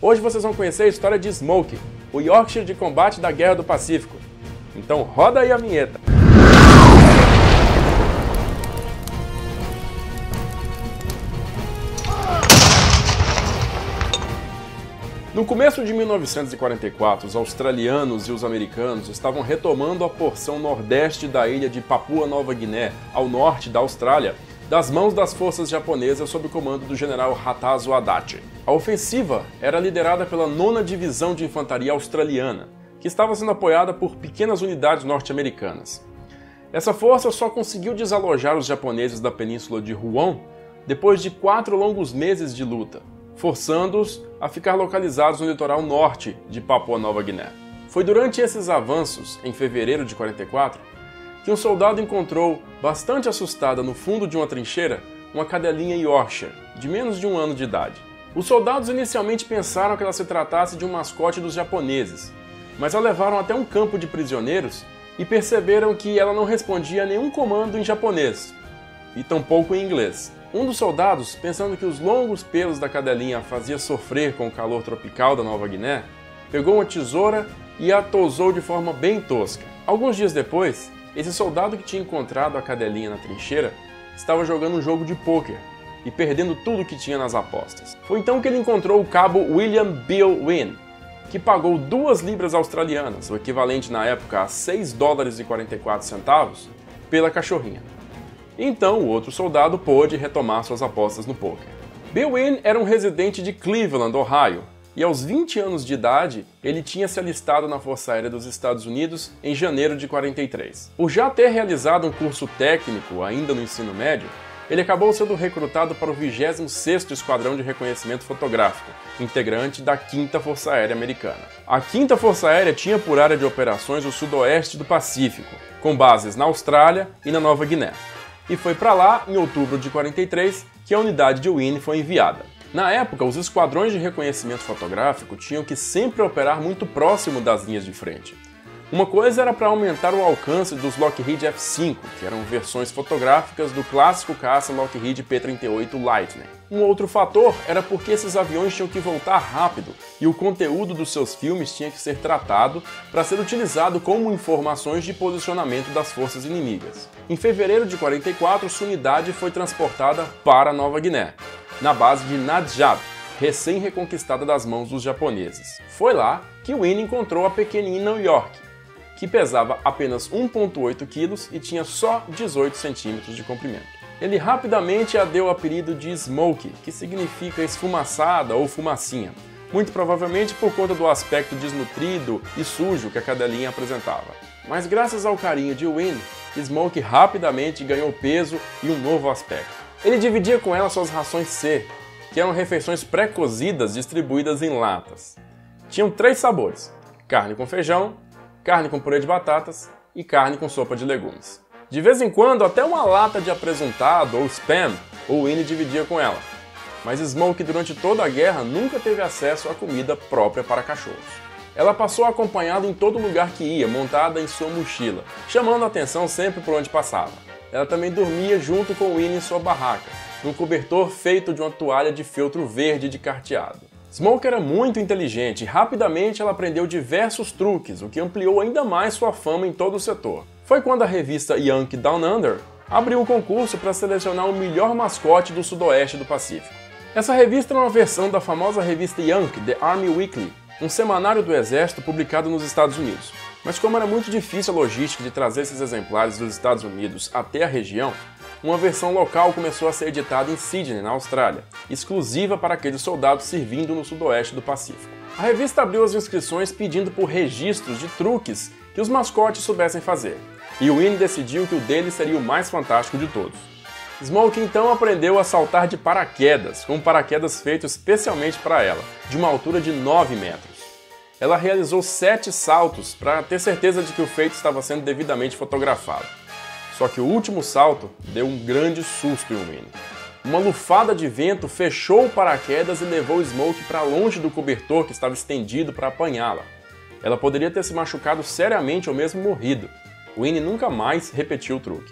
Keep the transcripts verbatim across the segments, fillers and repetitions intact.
Hoje vocês vão conhecer a história de Smoke, o Yorkshire de combate da Guerra do Pacífico. Então roda aí a vinheta! No começo de mil novecentos e quarenta e quatro, os australianos e os americanos estavam retomando a porção nordeste da ilha de Papua Nova Guiné, ao norte da Austrália, das mãos das forças japonesas sob o comando do general Hatazo Adachi. A ofensiva era liderada pela nona Divisão de Infantaria Australiana, que estava sendo apoiada por pequenas unidades norte-americanas. Essa força só conseguiu desalojar os japoneses da península de Huon depois de quatro longos meses de luta, forçando-os a ficar localizados no litoral norte de Papua Nova Guiné. Foi durante esses avanços, em fevereiro de quarenta e quatro, que um soldado encontrou, bastante assustada no fundo de uma trincheira, uma cadelinha Yorkshire, de menos de um ano de idade. Os soldados inicialmente pensaram que ela se tratasse de um mascote dos japoneses, mas a levaram até um campo de prisioneiros e perceberam que ela não respondia a nenhum comando em japonês, e tampouco em inglês. Um dos soldados, pensando que os longos pelos da cadelinha a fazia sofrer com o calor tropical da Nova Guiné, pegou uma tesoura e a tosou de forma bem tosca. Alguns dias depois, esse soldado que tinha encontrado a cadelinha na trincheira estava jogando um jogo de pôquer e perdendo tudo que tinha nas apostas. Foi então que ele encontrou o cabo William Bill Wynne, que pagou duas libras australianas, o equivalente na época a seis dólares e quarenta e quatro centavos, pela cachorrinha. Então o outro soldado pôde retomar suas apostas no pôquer. Bill Wynne era um residente de Cleveland, Ohio, e aos vinte anos de idade ele tinha se alistado na Força Aérea dos Estados Unidos em janeiro de quarenta e três. Por já ter realizado um curso técnico ainda no ensino médio, ele acabou sendo recrutado para o vigésimo sexto Esquadrão de Reconhecimento Fotográfico, integrante da quinta Força Aérea Americana. A quinta Força Aérea tinha por área de operações o sudoeste do Pacífico, com bases na Austrália e na Nova Guiné. E foi para lá, em outubro de quarenta e três, que a unidade de Wynne foi enviada. Na época, os esquadrões de reconhecimento fotográfico tinham que sempre operar muito próximo das linhas de frente. Uma coisa era para aumentar o alcance dos Lockheed F cinco, que eram versões fotográficas do clássico caça Lockheed P trinta e oito Lightning. Um outro fator era porque esses aviões tinham que voltar rápido e o conteúdo dos seus filmes tinha que ser tratado para ser utilizado como informações de posicionamento das forças inimigas. Em fevereiro de quarenta e quatro, sua unidade foi transportada para a Nova Guiné, na base de Nad Jab, recém-reconquistada das mãos dos japoneses. Foi lá que Wynne encontrou a pequenina York, que pesava apenas um vírgula oito quilos e tinha só dezoito centímetros de comprimento. Ele rapidamente a deu o apelido de Smoke, que significa esfumaçada ou fumacinha, muito provavelmente por conta do aspecto desnutrido e sujo que a cadelinha apresentava. Mas graças ao carinho de Wynne, Smoke rapidamente ganhou peso e um novo aspecto. Ele dividia com ela suas rações C, que eram refeições pré-cozidas distribuídas em latas. Tinham três sabores: carne com feijão, carne com purê de batatas e carne com sopa de legumes. De vez em quando, até uma lata de apresuntado ou spam, o Wynne dividia com ela. Mas Smoke, durante toda a guerra, nunca teve acesso à comida própria para cachorros. Ela passou acompanhada em todo lugar que ia, montada em sua mochila, chamando a atenção sempre por onde passava. Ela também dormia junto com Wynne em sua barraca, num cobertor feito de uma toalha de feltro verde de carteado. Smoke era muito inteligente e rapidamente ela aprendeu diversos truques, o que ampliou ainda mais sua fama em todo o setor. Foi quando a revista Yankee Down Under abriu um concurso para selecionar o melhor mascote do sudoeste do Pacífico. Essa revista era uma versão da famosa revista Yankee, The Army Weekly, um semanário do Exército publicado nos Estados Unidos. Mas como era muito difícil a logística de trazer esses exemplares dos Estados Unidos até a região, uma versão local começou a ser editada em Sydney, na Austrália, exclusiva para aqueles soldados servindo no sudoeste do Pacífico. A revista abriu as inscrições pedindo por registros de truques que os mascotes soubessem fazer, e Wynne decidiu que o dele seria o mais fantástico de todos. Smoke então aprendeu a saltar de paraquedas, com um paraquedas feito especialmente para ela, de uma altura de nove metros. Ela realizou sete saltos para ter certeza de que o feito estava sendo devidamente fotografado. Só que o último salto deu um grande susto em Wynne. Uma lufada de vento fechou o paraquedas e levou Smoke para longe do cobertor que estava estendido para apanhá-la. Ela poderia ter se machucado seriamente ou mesmo morrido. Wynne nunca mais repetiu o truque.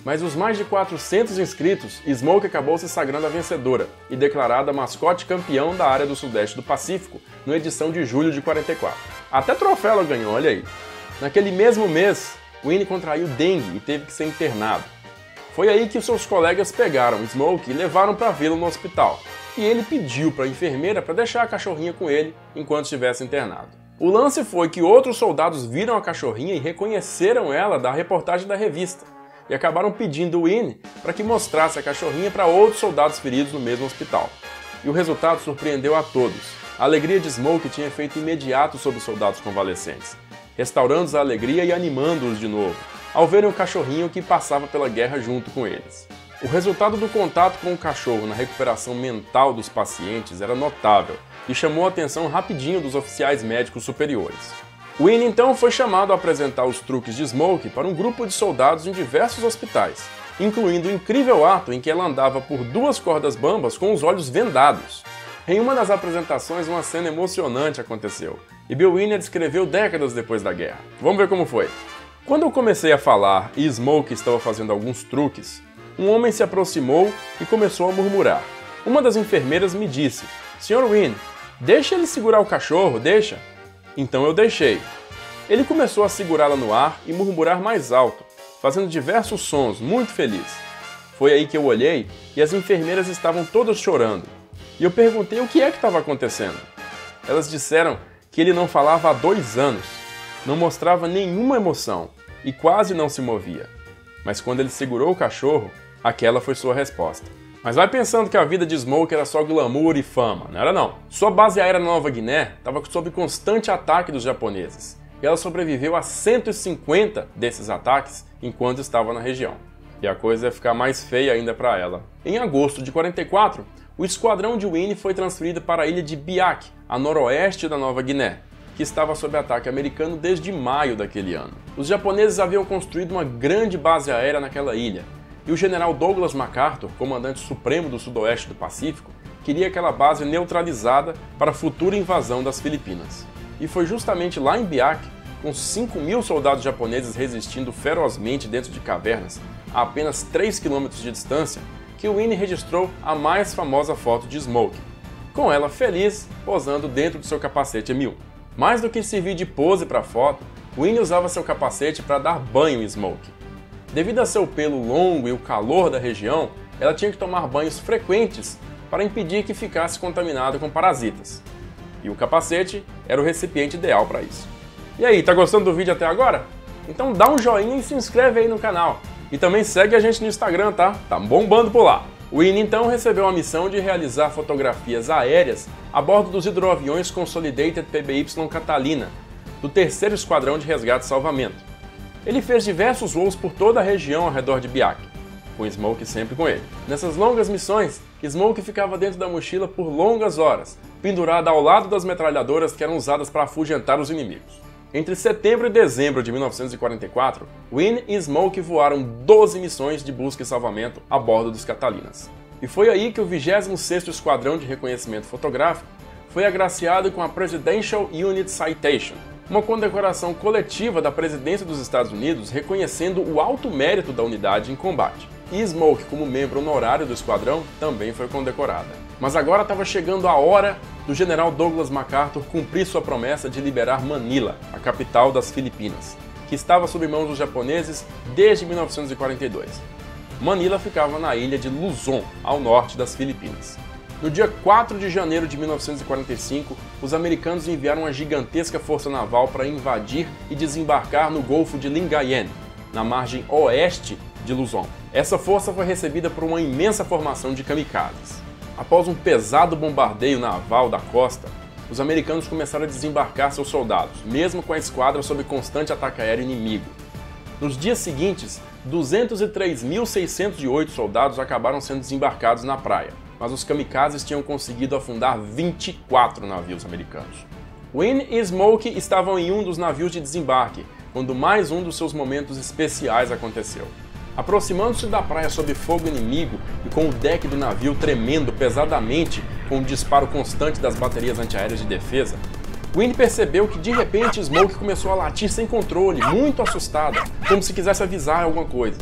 Mas os mais de quatrocentos inscritos, Smoke acabou se sagrando a vencedora e declarada mascote campeão da área do Sudeste do Pacífico, na edição de julho de quarenta e quatro. Até troféu ela ganhou, olha aí. Naquele mesmo mês, Winnie contraiu dengue e teve que ser internado. Foi aí que seus colegas pegaram Smoke e levaram para vê-lo no hospital. E ele pediu para a enfermeira para deixar a cachorrinha com ele enquanto estivesse internado. O lance foi que outros soldados viram a cachorrinha e reconheceram ela da reportagem da revista, e acabaram pedindo Winnie para que mostrasse a cachorrinha para outros soldados feridos no mesmo hospital. E o resultado surpreendeu a todos. A alegria de Smoke tinha efeito imediato sobre os soldados convalescentes, restaurando a alegria e animando-os de novo, ao verem o cachorrinho que passava pela guerra junto com eles. O resultado do contato com o cachorro na recuperação mental dos pacientes era notável e chamou a atenção rapidinho dos oficiais médicos superiores. Winnie então foi chamado a apresentar os truques de Smoke para um grupo de soldados em diversos hospitais, incluindo o incrível ato em que ela andava por duas cordas bambas com os olhos vendados. Em uma das apresentações, uma cena emocionante aconteceu, e Bill Winnie a descreveu décadas depois da guerra. Vamos ver como foi. Quando eu comecei a falar e Smoke estava fazendo alguns truques, um homem se aproximou e começou a murmurar. Uma das enfermeiras me disse: senhor Winnie, deixa ele segurar o cachorro, deixa. Então eu deixei. Ele começou a segurá-la no ar e murmurar mais alto, fazendo diversos sons, muito feliz. Foi aí que eu olhei e as enfermeiras estavam todas chorando. E eu perguntei o que é que estava acontecendo. Elas disseram que ele não falava há dois anos, não mostrava nenhuma emoção e quase não se movia. Mas quando ele segurou o cachorro, aquela foi sua resposta. Mas vai pensando que a vida de Smoke era só glamour e fama, não era não. Sua base aérea na Nova Guiné estava sob constante ataque dos japoneses, e ela sobreviveu a cento e cinquenta desses ataques enquanto estava na região. E a coisa ia ficar mais feia ainda para ela. Em agosto de quarenta e quatro, o esquadrão de Winnie foi transferido para a ilha de Biak, a noroeste da Nova Guiné, que estava sob ataque americano desde maio daquele ano. Os japoneses haviam construído uma grande base aérea naquela ilha, e o general Douglas MacArthur, comandante supremo do sudoeste do Pacífico, queria aquela base neutralizada para a futura invasão das Filipinas. E foi justamente lá em Biak, com cinco mil soldados japoneses resistindo ferozmente dentro de cavernas, a apenas três quilômetros de distância, que Winnie registrou a mais famosa foto de Smoke, com ela feliz posando dentro do seu capacete M um. Mais do que servir de pose para a foto, Winnie usava seu capacete para dar banho em Smoke. Devido a seu pelo longo e o calor da região, ela tinha que tomar banhos frequentes para impedir que ficasse contaminado com parasitas. E o capacete era o recipiente ideal para isso. E aí, tá gostando do vídeo até agora? Então dá um joinha e se inscreve aí no canal. E também segue a gente no Instagram, tá? Tá bombando por lá. Winnie então recebeu a missão de realizar fotografias aéreas a bordo dos hidroaviões Consolidated P B Y Catalina, do terceiro Esquadrão de Resgate e Salvamento. Ele fez diversos voos por toda a região ao redor de Biak, com Smoke sempre com ele. Nessas longas missões, Smoke ficava dentro da mochila por longas horas, pendurada ao lado das metralhadoras que eram usadas para afugentar os inimigos. Entre setembro e dezembro de mil novecentos e quarenta e quatro, Winnie e Smoke voaram doze missões de busca e salvamento a bordo dos Catalinas. E foi aí que o vigésimo sexto Esquadrão de Reconhecimento Fotográfico foi agraciado com a Presidential Unit Citation, uma condecoração coletiva da presidência dos Estados Unidos reconhecendo o alto mérito da unidade em combate. E Smoke, como membro honorário do esquadrão, também foi condecorada. Mas agora estava chegando a hora do general Douglas MacArthur cumprir sua promessa de liberar Manila, a capital das Filipinas, que estava sob mãos dos japoneses desde mil novecentos e quarenta e dois. Manila ficava na ilha de Luzon, ao norte das Filipinas. No dia quatro de janeiro de mil novecentos e quarenta e cinco, os americanos enviaram uma gigantesca força naval para invadir e desembarcar no Golfo de Lingayen, na margem oeste de Luzon. Essa força foi recebida por uma imensa formação de kamikazes. Após um pesado bombardeio naval da costa, os americanos começaram a desembarcar seus soldados, mesmo com a esquadra sob constante ataque aéreo inimigo. Nos dias seguintes, duzentos e três mil seiscentos e oito soldados acabaram sendo desembarcados na praia, mas os kamikazes tinham conseguido afundar vinte e quatro navios americanos. Winnie e Smoke estavam em um dos navios de desembarque, quando mais um dos seus momentos especiais aconteceu. Aproximando-se da praia sob fogo inimigo e com o deck do navio tremendo pesadamente com o disparo constante das baterias antiaéreas de defesa, Winnie percebeu que de repente Smoke começou a latir sem controle, muito assustada, como se quisesse avisar alguma coisa.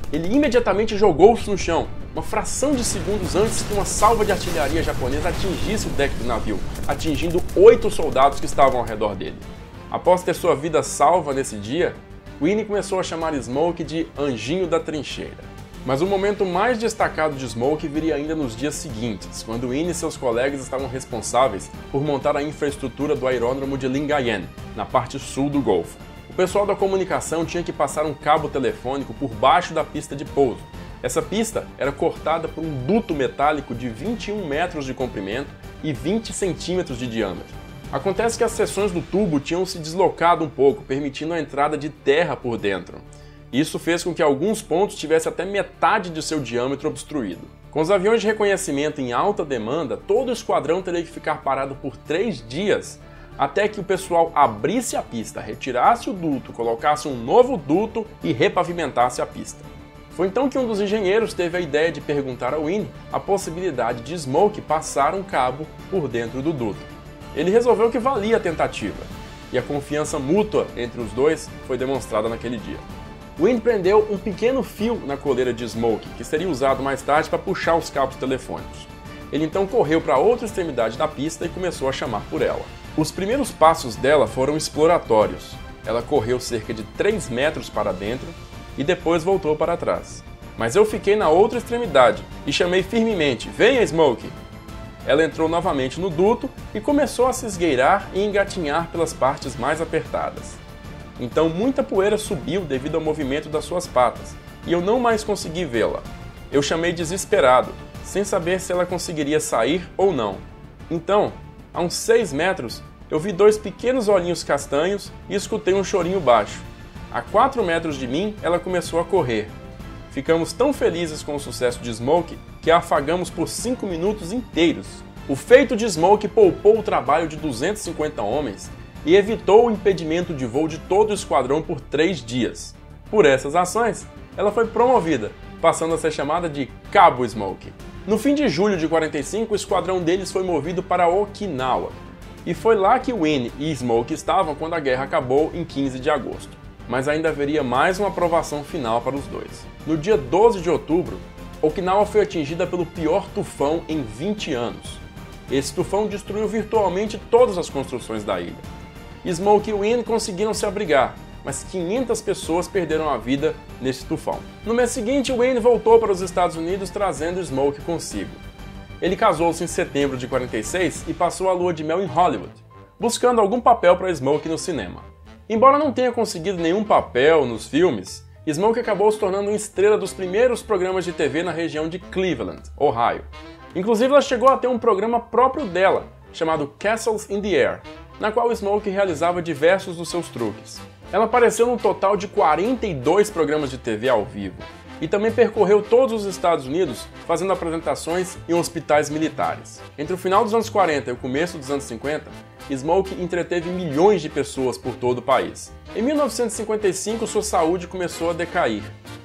ele imediatamente jogou-se no chão, uma fração de segundos antes que uma salva de artilharia japonesa atingisse o deck do navio, atingindo oito soldados que estavam ao redor dele. Após ter sua vida salva nesse dia, Winnie começou a chamar Smoke de Anjinho da Trincheira. Mas o momento mais destacado de Smoke viria ainda nos dias seguintes, quando Winnie e seus colegas estavam responsáveis por montar a infraestrutura do aeródromo de Lingayen, na parte sul do Golfo. O pessoal da comunicação tinha que passar um cabo telefônico por baixo da pista de pouso. Essa pista era cortada por um duto metálico de vinte e um metros de comprimento e vinte centímetros de diâmetro. Acontece que as seções do tubo tinham se deslocado um pouco, permitindo a entrada de terra por dentro. Isso fez com que alguns pontos tivessem até metade de seu diâmetro obstruído. Com os aviões de reconhecimento em alta demanda, todo o esquadrão teria que ficar parado por três dias até que o pessoal abrisse a pista, retirasse o duto, colocasse um novo duto e repavimentasse a pista. Foi então que um dos engenheiros teve a ideia de perguntar a Winnie a possibilidade de Smoke passar um cabo por dentro do duto. Ele resolveu que valia a tentativa, e a confiança mútua entre os dois foi demonstrada naquele dia. Winnie prendeu um pequeno fio na coleira de Smoke, que seria usado mais tarde para puxar os cabos telefônicos. Ele então correu para a outra extremidade da pista e começou a chamar por ela. Os primeiros passos dela foram exploratórios. Ela correu cerca de três metros para dentro e depois voltou para trás. Mas eu fiquei na outra extremidade e chamei firmemente: "Venha, Smoke!" Ela entrou novamente no duto e começou a se esgueirar e engatinhar pelas partes mais apertadas. Então muita poeira subiu devido ao movimento das suas patas, e eu não mais consegui vê-la. Eu chamei desesperado, sem saber se ela conseguiria sair ou não. Então, a uns seis metros, eu vi dois pequenos olhinhos castanhos e escutei um chorinho baixo. A quatro metros de mim, ela começou a correr. Ficamos tão felizes com o sucesso de Smoke que a afagamos por cinco minutos inteiros. O feito de Smoke poupou o trabalho de duzentos e cinquenta homens e evitou o impedimento de voo de todo o esquadrão por três dias. Por essas ações, ela foi promovida, passando a ser chamada de Cabo Smoke. No fim de julho de quarenta e cinco, o esquadrão deles foi movido para Okinawa, e foi lá que Winnie e Smoke estavam quando a guerra acabou em quinze de agosto. Mas ainda haveria mais uma aprovação final para os dois. No dia doze de outubro, Okinawa foi atingida pelo pior tufão em vinte anos. Esse tufão destruiu virtualmente todas as construções da ilha. Smoke e Winnie conseguiram se abrigar, mas quinhentas pessoas perderam a vida nesse tufão. No mês seguinte, Winnie voltou para os Estados Unidos trazendo Smoke consigo. Ele casou-se em setembro de quarenta e seis e passou a lua de mel em Hollywood, buscando algum papel para Smoke no cinema. Embora não tenha conseguido nenhum papel nos filmes, Smoke acabou se tornando uma estrela dos primeiros programas de T V na região de Cleveland, Ohio. Inclusive, ela chegou a ter um programa próprio dela, chamado Castles in the Air, na qual Smoke realizava diversos dos seus truques. Ela apareceu num total de quarenta e dois programas de T V ao vivo, e também percorreu todos os Estados Unidos fazendo apresentações em hospitais militares. Entre o final dos anos quarenta e o começo dos anos cinquenta, Smoke entreteve milhões de pessoas por todo o país. Em mil novecentos e cinquenta e cinco, sua saúde começou a decair.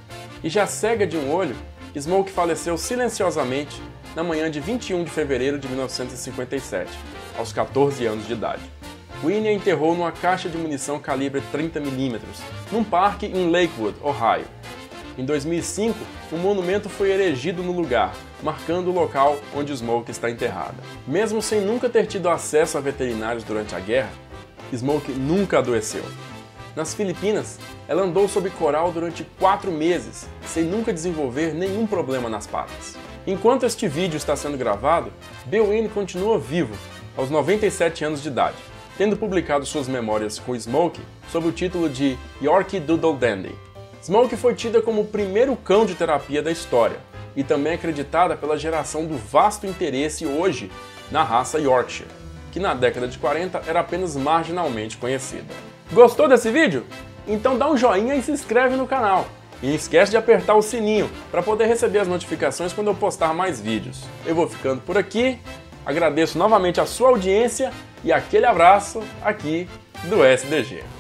E já cega de um olho, Smoke faleceu silenciosamente na manhã de vinte e um de fevereiro de mil novecentos e cinquenta e sete, aos quatorze anos de idade. Winnie a enterrou numa caixa de munição calibre trinta milímetros, num parque em Lakewood, Ohio. Em dois mil e cinco, um monumento foi erigido no lugar, marcando o local onde Smoke está enterrada. Mesmo sem nunca ter tido acesso a veterinários durante a guerra, Smoke nunca adoeceu. Nas Filipinas, ela andou sob coral durante quatro meses, sem nunca desenvolver nenhum problema nas patas. Enquanto este vídeo está sendo gravado, Bill Winnie continua vivo, aos noventa e sete anos de idade, tendo publicado suas memórias com Smoke sob o título de Yorkie Doodle Dandy. Smoke foi tida como o primeiro cão de terapia da história, e também acreditada pela geração do vasto interesse hoje na raça Yorkshire, que na década de quarenta era apenas marginalmente conhecida. Gostou desse vídeo? Então dá um joinha e se inscreve no canal. E não esquece de apertar o sininho para poder receber as notificações quando eu postar mais vídeos. Eu vou ficando por aqui, agradeço novamente a sua audiência e aquele abraço aqui do S D G.